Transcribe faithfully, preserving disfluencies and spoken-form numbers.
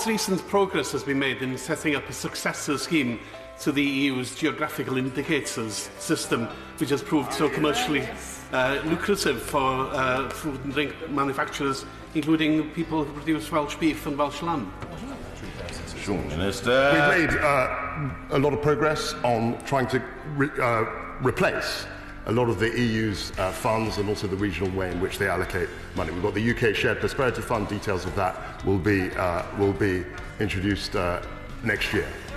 recent progress has been made in setting up a successor scheme to the E U's Geographical Indicators system, which has proved so commercially uh, lucrative for uh, food and drink manufacturers, including people who produce Welsh beef and Welsh lamb. Minister. We've made uh, a lot of progress on trying to re uh, replace a lot of the E U's uh, funds and also the regional way in which they allocate money. We've got the U K Shared Prosperity Fund. Details of that will be, uh, will be introduced uh, next year.